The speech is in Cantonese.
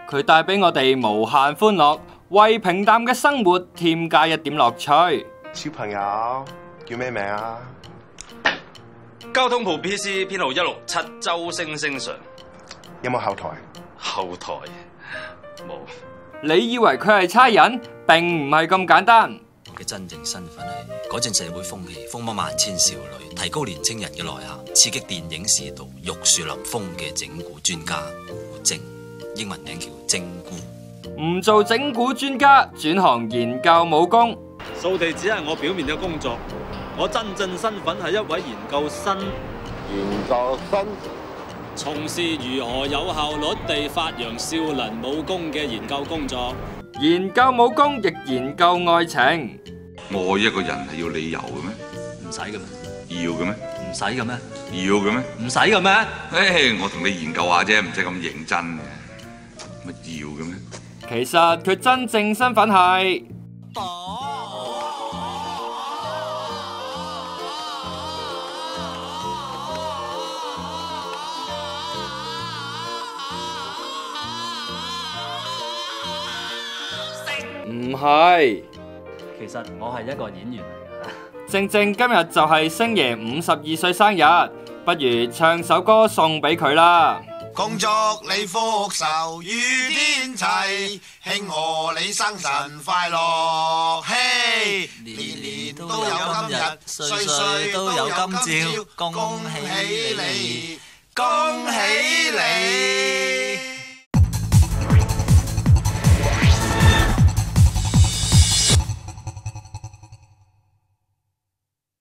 佢帶俾我哋無限歡樂，為平淡嘅生活添加一點樂趣。 小朋友叫咩名啊？ 交通部 PC 編號167周星星 Sir。 有冇後台？ 後台冇。 你以為佢係差人，並唔係咁簡單。 我嘅真正身份係改進社會風氣，風靡萬千少女，提高年青人嘅內涵，刺激電影視道，玉樹臨風嘅整蠱專家古精，英文名叫精菇。 唔做整蠱專家，轉行研究武功。 掃地只係我表面嘅工作，我真正身份係一位研究生。 研究生從事如何有效率地發揚少林武功嘅研究工作。 研究武功亦研究愛情。 愛一個人係要理由嘅咩？ 唔使嘅咩？ 要嘅咩？ 唔使嘅咩？ 要嘅咩？ 唔使嘅咩？ 我同你研究下啫，唔使咁認真嘅。乜要嘅咩？ 其實佢真正身份係唔係？ 其實我係一個演員嚟㗎。 正正今日就係星爺52歲生日，不如唱首歌送俾佢啦。 恭祝你福壽與天齊，慶賀你生辰快樂，嘿，年年都有今日，歲歲都有今朝，恭喜你，恭喜你。